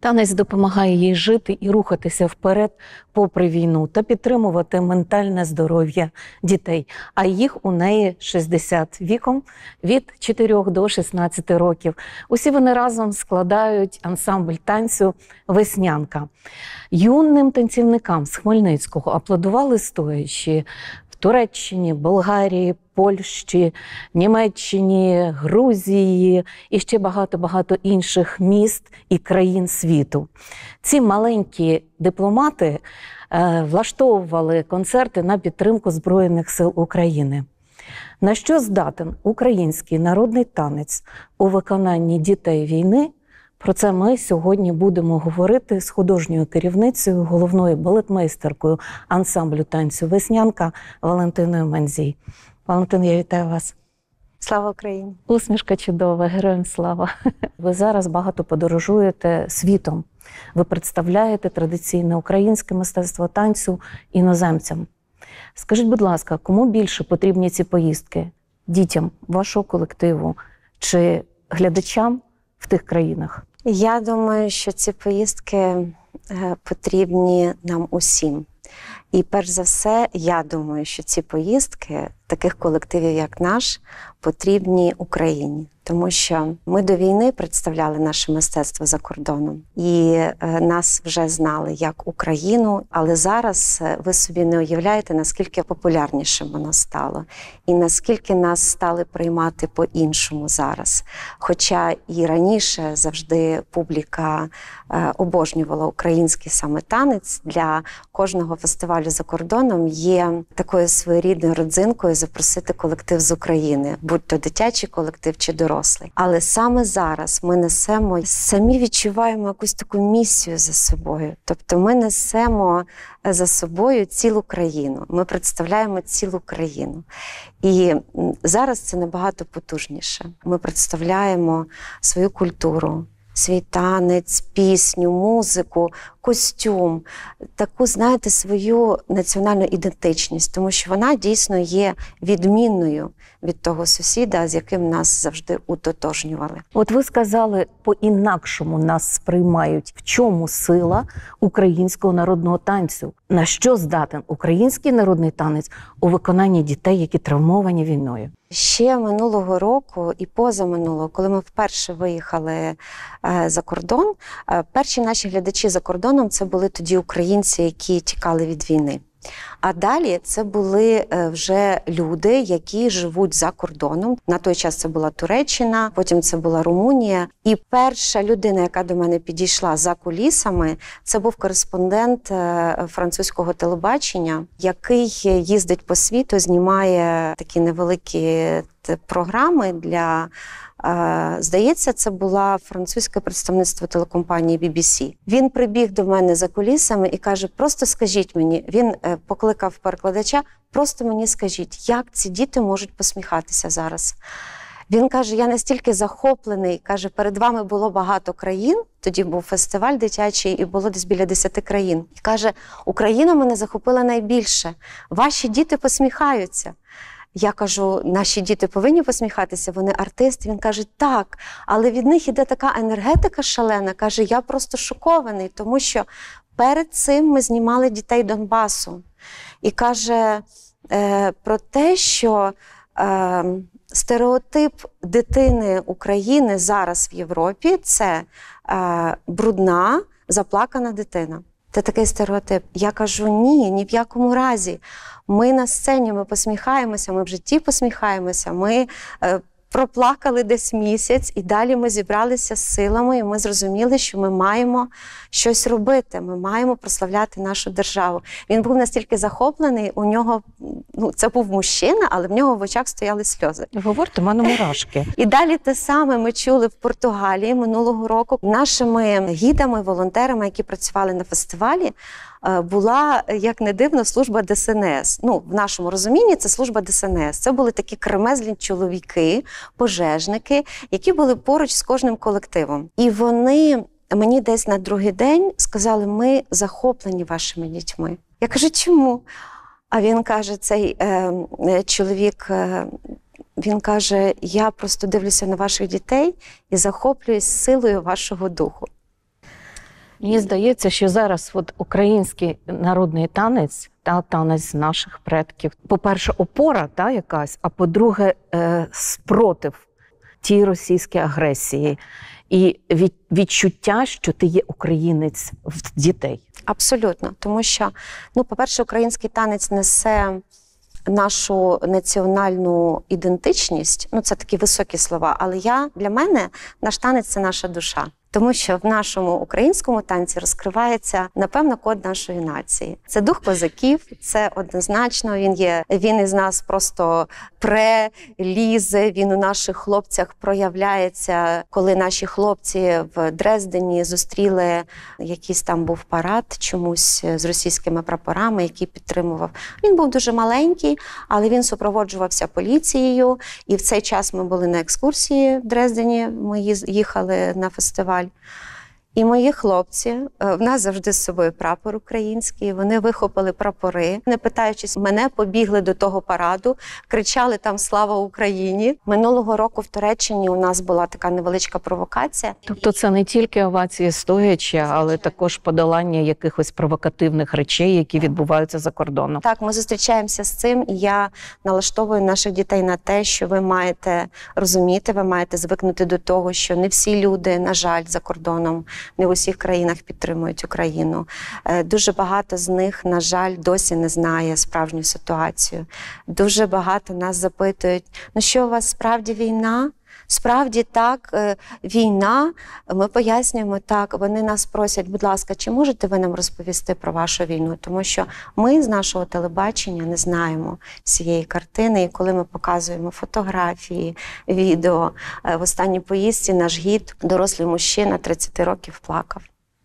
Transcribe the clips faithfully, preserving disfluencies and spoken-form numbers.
Танець допомагає їй жити і рухатися вперед попри війну та підтримувати ментальне здоров'я дітей. А їх у неї шістдесят віком від чотирьох до шістнадцяти років. Усі вони разом складають ансамбль танцю «Веснянка». Юним танцівникам з Хмельницького аплодували стоячи в Туреччині, Болгарії, Польщі, Німеччині, Грузії і ще багато-багато інших міст і країн світу. Ці маленькі дипломати е, влаштовували концерти на підтримку Збройних сил України. На що здатен український народний танець у виконанні дітей війни? Про це ми сьогодні будемо говорити з художньою керівницею, головною балетмейстеркою ансамблю танцю «Веснянка» Валентиною Манзій. Валентин, я вітаю вас. Слава Україні! Усмішка чудова, героям слава. Ви зараз багато подорожуєте світом. Ви представляєте традиційне українське мистецтво танцю іноземцям. Скажіть, будь ласка, кому більше потрібні ці поїздки? Дітям вашого колективу чи глядачам в тих країнах? Я думаю, що ці поїздки потрібні нам усім. І перш за все, я думаю, що ці поїздки таких колективів, як наш, потрібні Україні. Тому що ми до війни представляли наше мистецтво за кордоном. І е, нас вже знали як Україну, але зараз ви собі не уявляєте, наскільки популярнішим воно стало. І наскільки нас стали приймати по-іншому зараз. Хоча і раніше завжди публіка е, обожнювала український саме танець, для кожного фестивалю за кордоном є такою своєрідною родзинкою запросити колектив з України, будь-то дитячий колектив чи дорослий. Але саме зараз ми несемо, самі відчуваємо якусь таку місію за собою. Тобто ми несемо за собою цілу країну, ми представляємо цілу країну. І зараз це набагато потужніше. Ми представляємо свою культуру, свій танець, пісню, музику, костюм, таку, знаєте, свою національну ідентичність, тому що вона дійсно є відмінною від того сусіда, з яким нас завжди утотожнювали. От ви сказали, по-інакшому нас сприймають. В чому сила українського народного танцю? На що здатен український народний танець у виконанні дітей, які травмовані війною? Ще минулого року і позаминулого, коли ми вперше виїхали е, за кордон, е, перші наші глядачі за кордоном це були тоді українці, які тікали від війни. А далі це були вже люди, які живуть за кордоном. На той час це була Туреччина, потім це була Румунія. І перша людина, яка до мене підійшла за кулісами, це був кореспондент французького телебачення, який їздить по світу, знімає такі невеликі програми для... Здається, це була французьке представництво телекомпанії бі бі сі. Він прибіг до мене за кулісами і каже, просто скажіть мені, він покликав перекладача, просто мені скажіть, як ці діти можуть посміхатися зараз. Він каже, я настільки захоплений, каже, перед вами було багато країн, тоді був фестиваль дитячий і було десь біля десяти країн. І каже, Україна мене захопила найбільше, ваші діти посміхаються. Я кажу, наші діти повинні посміхатися, вони артисти. Він каже, так, але від них іде така енергетика шалена. Каже, я просто шокований, тому що перед цим ми знімали дітей Донбасу. І каже е, про те, що е, стереотип дитини України зараз в Європі – це е, брудна, заплакана дитина. Це такий стереотип. Я кажу, ні, ні в якому разі. Ми на сцені, ми посміхаємося, ми в житті посміхаємося, ми е, проплакали десь місяць, і далі ми зібралися з силами, і ми зрозуміли, що ми маємо щось робити, ми маємо прославляти нашу державу. Він був настільки захоплений, у нього, ну, це був мужчина, але в нього в очах стояли сльози. Говорите, в мене мурашки. І далі те саме ми чули в Португалії минулого року. Нашими гідами, волонтерами, які працювали на фестивалі, була, як не дивно, служба де ес ен ес. Ну, в нашому розумінні це служба де ес ен ес. Це були такі кремезлі чоловіки, пожежники, які були поруч з кожним колективом. І вони мені десь на другий день сказали, ми захоплені вашими дітьми. Я кажу, чому? А він каже, цей е, чоловік, е, він каже, я просто дивлюся на ваших дітей і захоплююсь силою вашого духу. Мені здається, що зараз от український народний танець, та танець наших предків, по-перше, опора та, якась, а по-друге, е, спротив тій російській агресії і від, відчуття, що ти є українець в дітей. Абсолютно. Тому що, ну, по-перше, український танець несе нашу національну ідентичність. Ну, це такі високі слова, але я, для мене наш танець – це наша душа. Тому що в нашому українському танці розкривається, напевно, код нашої нації. Це дух козаків, це однозначно, він є, він із нас просто прелізе, він у наших хлопцях проявляється, коли наші хлопці в Дрездені зустріли, якийсь там був парад чомусь з російськими прапорами, який підтримував. Він був дуже маленький, але він супроводжувався поліцією, і в цей час ми були на екскурсії в Дрездені, ми їхали на фестиваль. І мої хлопці, в нас завжди з собою прапор український, вони вихопили прапори, не питаючись мене, побігли до того параду, кричали там «Слава Україні!». Минулого року в Туреччині у нас була така невеличка провокація. Тобто це не тільки овації стоячі, але також подолання якихось провокативних речей, які відбуваються за кордоном. Так, ми зустрічаємося з цим, і я налаштовую наших дітей на те, що ви маєте розуміти, ви маєте звикнути до того, що не всі люди, на жаль, за кордоном, не в усіх країнах підтримують Україну. Дуже багато з них, на жаль, досі не знає справжню ситуацію. Дуже багато нас запитують, ну що у вас справді війна? Справді так, війна, ми пояснюємо так, вони нас просять, будь ласка, чи можете ви нам розповісти про вашу війну? Тому що ми з нашого телебачення не знаємо всієї картини, і коли ми показуємо фотографії, відео, в останній поїздці наш гід, дорослий мужчина, тридцять років, плакав.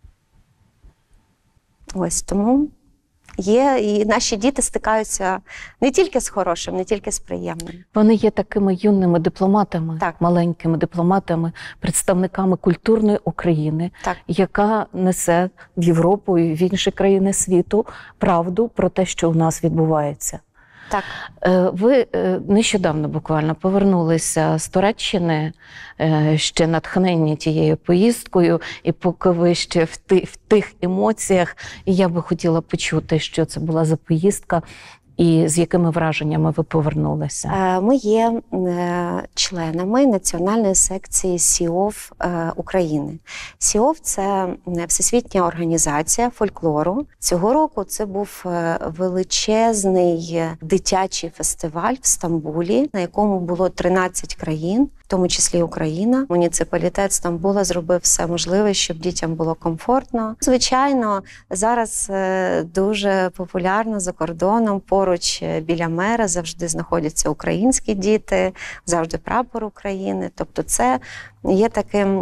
Ось тому є, і наші діти стикаються не тільки з хорошим, не тільки з приємним. Вони є такими юними дипломатами, так. маленькими дипломатами, представниками культурної України, так. яка несе в Європу і в інші країни світу правду про те, що у нас відбувається. Так. Ви нещодавно буквально повернулися з Туреччини, ще натхнені тією поїздкою, і поки ви ще в тих, в тих емоціях, і я би хотіла почути, що це була за поїздка, і з якими враженнями ви повернулися? Ми є членами національної секції СІОВ України. СІОВ – це всесвітня організація фольклору. Цього року це був величезний дитячий фестиваль в Стамбулі, на якому було тринадцять країн, в тому числі Україна. Муніципалітет Стамбула зробив все можливе, щоб дітям було комфортно. Звичайно, зараз дуже популярно за кордоном, поруч біля мера завжди знаходяться українські діти, завжди прапор України. Тобто це є таким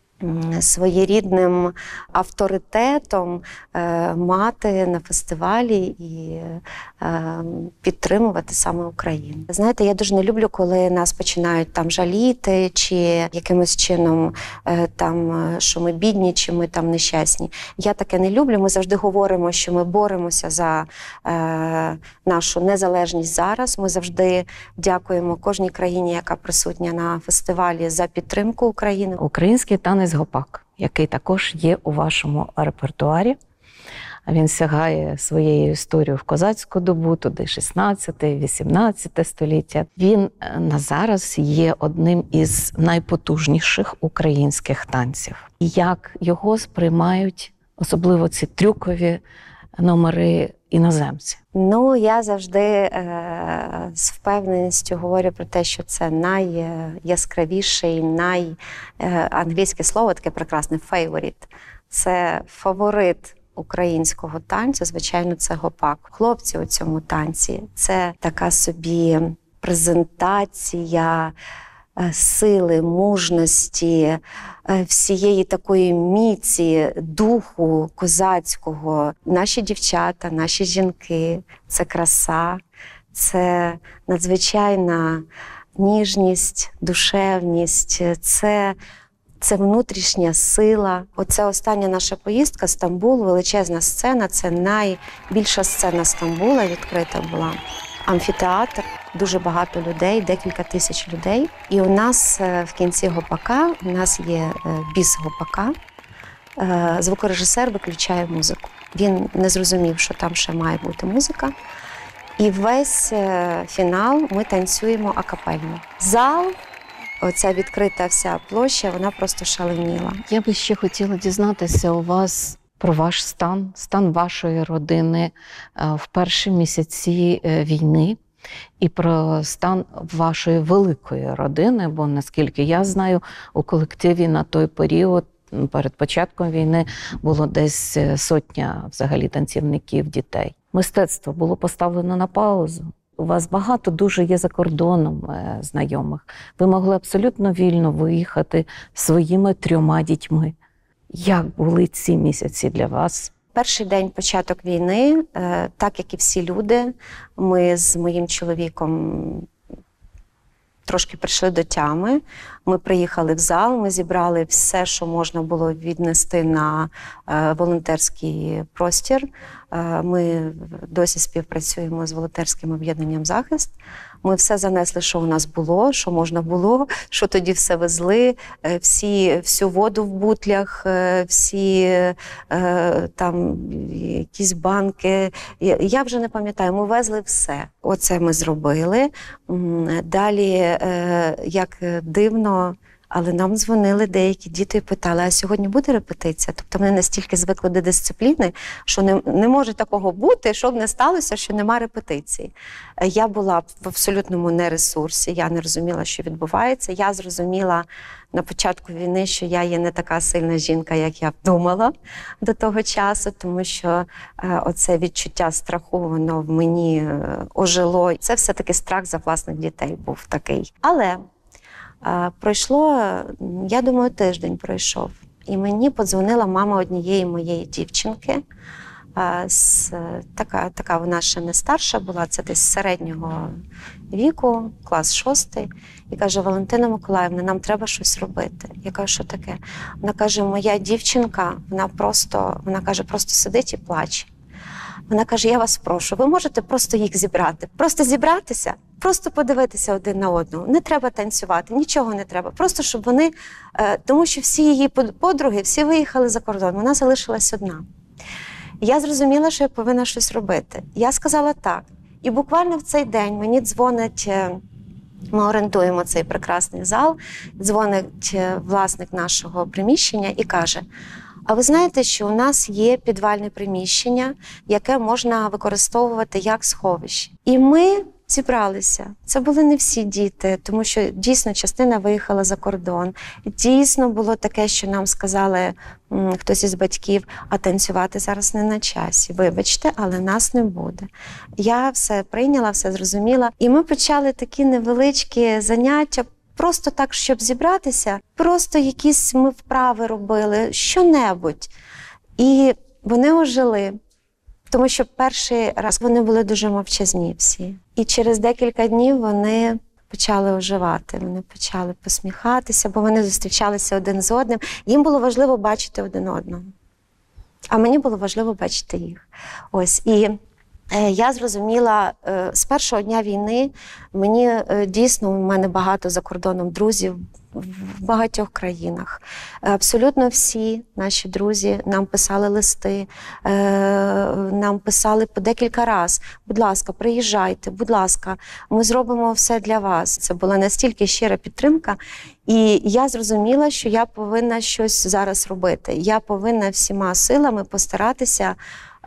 своєрідним авторитетом е, мати на фестивалі і е, підтримувати саме Україну. Знаєте, я дуже не люблю, коли нас починають там жаліти, чи якимось чином е, там, що ми бідні, чи ми там нещасні. Я таке не люблю. Ми завжди говоримо, що ми боремося за е, нашу незалежність зараз. Ми завжди дякуємо кожній країні, яка присутня на фестивалі, за підтримку України. Український танець гопак, який також є у вашому репертуарі. Він сягає своєю історією в козацьку добу, туди шістнадцяте-вісімнадцяте століття. Він на зараз є одним із найпотужніших українських танців. Як його сприймають, особливо ці трюкові номери, іноземці? Ну, я завжди е, з впевненістю говорю про те, що це найяскравіший, най, е, англійське слово таке прекрасне, favorite. Це фаворит українського танцю, звичайно, це гопак. Хлопці у цьому танці – це така собі презентація сили, мужності, всієї такої міці, духу козацького. Наші дівчата, наші жінки – це краса, це надзвичайна ніжність, душевність, це, це внутрішня сила. Оце остання наша поїздка, Стамбул, величезна сцена, це найбільша сцена Стамбула, відкрита була. Амфітеатр, дуже багато людей, декілька тисяч людей. І у нас в кінці гопака, у нас є біс гопака. е, звукорежисер виключає музику. Він не зрозумів, що там ще має бути музика. І весь е, фінал ми танцюємо акапельно. Зал, оця відкрита вся площа, вона просто шаленіла. Я би ще хотіла дізнатися у вас про ваш стан, стан вашої родини в перші місяці війни і про стан вашої великої родини, бо, наскільки я знаю, у колективі на той період, перед початком війни, було десь сотня взагалі танцівників, дітей. Мистецтво було поставлено на паузу. У вас багато дуже є за кордоном е, знайомих. Ви могли абсолютно вільно виїхати своїми трьома дітьми. Як були ці місяці для вас? Перший день початок війни, е, так як і всі люди, ми з моїм чоловіком трошки прийшли до тями. Ми приїхали в зал, ми зібрали все, що можна було віднести на е, волонтерський простір. Е, ми досі співпрацюємо з волонтерським об'єднанням «Захист». Ми все занесли, що у нас було, що можна було, що тоді все везли, е, всі, всю воду в бутлях, е, всі е, там якісь банки. Я, я вже не пам'ятаю, ми везли все. Оце ми зробили. Далі, е, як дивно, але нам дзвонили деякі діти і питали, а сьогодні буде репетиція? Тобто вони настільки звикли до дисципліни, що не, не може такого бути, щоб не сталося, що нема репетиції. Я була в абсолютному нересурсі, я не розуміла, що відбувається. Я зрозуміла на початку війни, що я є не така сильна жінка, як я думала до того часу, тому що е, оце відчуття страху, воно в мені е, ожило. Це все-таки страх за власних дітей був такий. Але е, пройшло, я думаю, тиждень пройшов. І мені подзвонила мама однієї моєї дівчинки. Е, з, така, така вона ще не старша була, це десь середнього віку, клас шостий. І каже: Валентина Миколаївна, нам треба щось робити. Я кажу, що таке? Вона каже, моя дівчинка, вона просто, вона каже, просто сидить і плаче. Вона каже, я вас прошу, ви можете просто їх зібрати. Просто зібратися, просто подивитися один на одного. Не треба танцювати, нічого не треба. Просто, щоб вони, тому що всі її подруги, всі виїхали за кордон, вона залишилась одна. Я зрозуміла, що я повинна щось робити. Я сказала так. І буквально в цей день мені дзвонить, ми орендуємо цей прекрасний зал, дзвонить власник нашого приміщення і каже: а ви знаєте, що у нас є підвальне приміщення, яке можна використовувати як сховище. І ми зібралися. Це були не всі діти, тому що дійсно частина виїхала за кордон. Дійсно було таке, що нам сказали м, хтось із батьків, а танцювати зараз не на часі. Вибачте, але нас не буде. Я все прийняла, все зрозуміла. І ми почали такі невеличкі заняття, просто так, щоб зібратися, просто якісь ми вправи робили, що-небудь. І вони ожили. Тому що перший раз вони були дуже мовчазні всі. І через декілька днів вони почали оживати, вони почали посміхатися, бо вони зустрічалися один з одним. Їм було важливо бачити один одного. А мені було важливо бачити їх. Ось. І е, я зрозуміла, е, з першого дня війни мені е, дійсно, у мене багато за кордоном друзів, в багатьох країнах. Абсолютно всі наші друзі нам писали листи, нам писали по декілька разів: будь ласка, приїжджайте, будь ласка, ми зробимо все для вас. Це була настільки щира підтримка. І я зрозуміла, що я повинна щось зараз робити. Я повинна всіма силами постаратися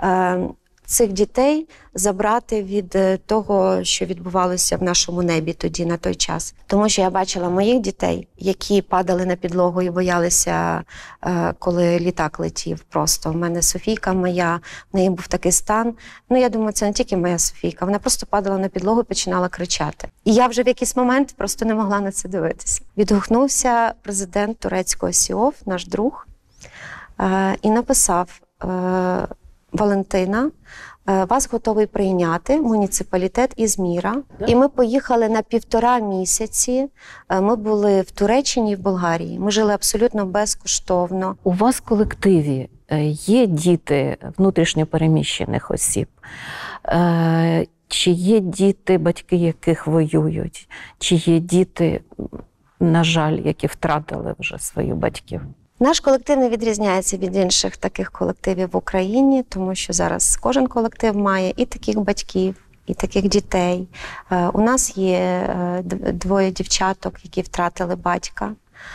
цих дітей забрати від того, що відбувалося в нашому небі тоді, на той час. Тому що я бачила моїх дітей, які падали на підлогу і боялися, коли літак летів просто. У мене Софійка моя, в неї був такий стан. Ну, я думаю, це не тільки моя Софійка. Вона просто падала на підлогу і починала кричати. І я вже в якийсь момент просто не могла на це дивитися. Відгукнувся президент турецького СІОВ, наш друг, і написав: Валентина, вас готовий прийняти муніципалітет Ізміра. І ми поїхали на півтора місяці. Ми були в Туреччині і в Болгарії. Ми жили абсолютно безкоштовно. У вас в колективі є діти внутрішньо переміщених осіб? Чи є діти, батьки яких воюють? Чи є діти, на жаль, які втратили вже своїх батьків? Наш колектив не відрізняється від інших таких колективів в Україні, тому що зараз кожен колектив має і таких батьків, і таких дітей. У нас є двоє дівчаток, які втратили батька.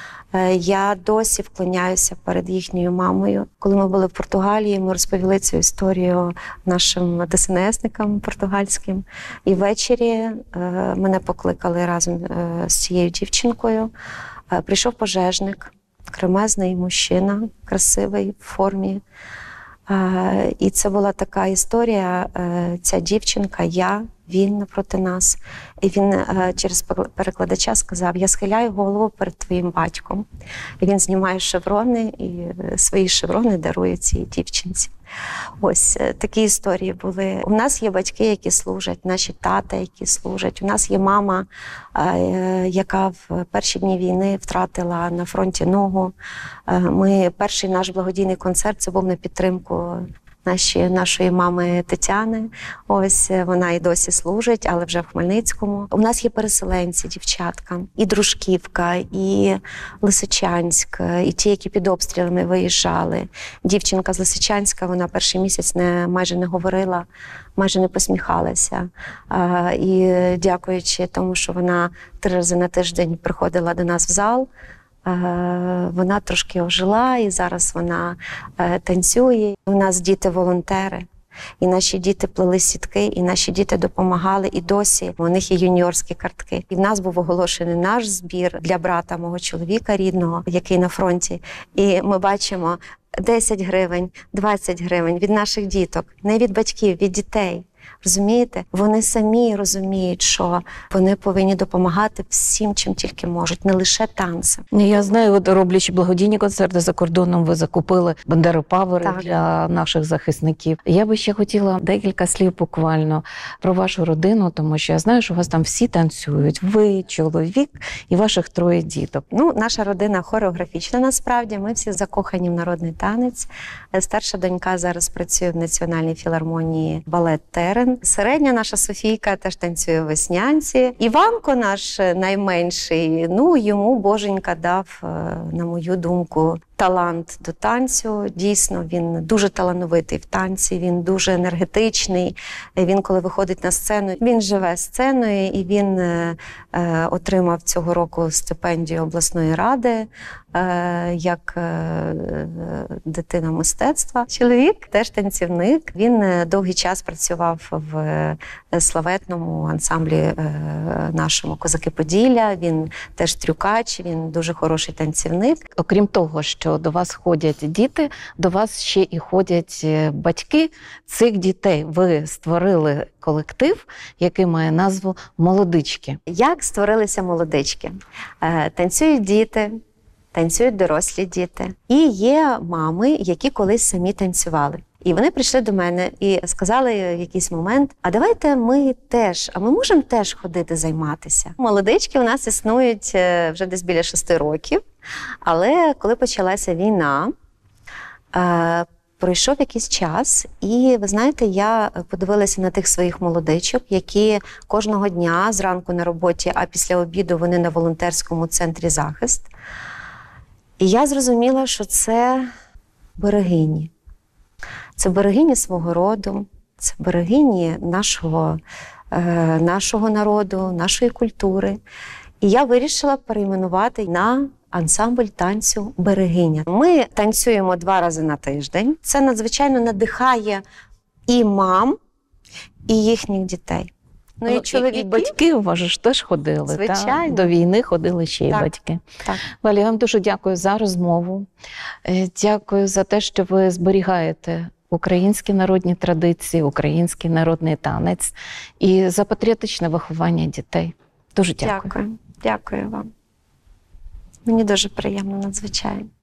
Я досі вклоняюся перед їхньою мамою. Коли ми були в Португалії, ми розповіли цю історію нашим ДСНСникам португальським. І ввечері мене покликали разом з цією дівчинкою. Прийшов пожежник, кремезний мужчина, красивий, в формі. І це була така історія, ця дівчинка, я, він напроти нас. І він через перекладача сказав: я схиляю голову перед твоїм батьком. І він знімає шеврони і свої шеврони дарує цій дівчинці. Ось такі історії були. У нас є батьки, які служать, наші тата, які служать. У нас є мама, яка в перші дні війни втратила на фронті ногу. Ми, перший наш благодійний концерт, це був на підтримку наші, нашої мами Тетяни. Ось вона і досі служить, але вже в Хмельницькому. У нас є переселенці, дівчатка, і Дружківка, і Лисичанськ, і ті, які під обстрілами виїжджали. Дівчинка з Лисичанська, вона перший місяць не, майже не говорила, майже не посміхалася. А, і дякуючи тому, що вона три рази на тиждень приходила до нас в зал, вона трошки ожила, і зараз вона танцює. У нас діти-волонтери, і наші діти плели сітки, і наші діти допомагали, і досі у них є юніорські картки. І в нас був оголошений наш збір для брата мого чоловіка рідного, який на фронті. І ми бачимо десять гривень, двадцять гривень від наших діток, не від батьків, від дітей. Розумієте? Вони самі розуміють, що вони повинні допомагати всім, чим тільки можуть, не лише танцем. Я знаю, от роблячи благодійні концерти за кордоном, ви закупили бандеропавери Так. для наших захисників. Я би ще хотіла декілька слів буквально про вашу родину, тому що я знаю, що у вас там всі танцюють. Ви, чоловік і ваших троє діток. Ну, наша родина хореографічна насправді. Ми всі закохані в народний танець. Старша донька зараз працює в Національній філармонії балет «Терен». Середня наша Софійка теж танцює в Веснянці. Іванко наш найменший, ну, йому Боженька дав, на мою думку, талант до танцю. Дійсно, він дуже талановитий в танці, він дуже енергетичний. Він, коли виходить на сцену, він живе сценою, і він е, отримав цього року стипендію обласної ради е, як е, дитина мистецтва. Чоловік теж танцівник. Він довгий час працював в славетному ансамблі е, нашому «Козаки Поділля». Він теж трюкач, він дуже хороший танцівник. Окрім того, що до вас ходять діти, до вас ще і ходять батьки цих дітей. Ви створили колектив, який має назву «Молодички». Як створилися молодички? Е, танцюють діти, танцюють дорослі діти. І є мами, які колись самі танцювали. І вони прийшли до мене і сказали в якийсь момент: а давайте ми теж, а ми можемо теж ходити займатися. Молодички у нас існують вже десь біля шести років, але коли почалася війна, е, пройшов якийсь час, і, ви знаєте, я подивилася на тих своїх молодичок, які кожного дня зранку на роботі, а після обіду вони на волонтерському центрі «Захист». І я зрозуміла, що це берегині. Це берегині свого роду, це берегині нашого, е, нашого народу, нашої культури. І я вирішила перейменувати на ансамбль танцю «Берегиня». Ми танцюємо два рази на тиждень. Це надзвичайно надихає і мам, і їхніх дітей. Ну, Ну, і чоловіки. І батьки у вас ж теж ходили. Звичайно. Та? До війни ходили ще й Так. батьки. Так. Валя, я вам дуже дякую за розмову. Е, Дякую за те, що ви зберігаєте українські народні традиції, український народний танець і за патріотичне виховання дітей. Дуже дякую. Дякую. Дякую вам. Мені дуже приємно, надзвичайно.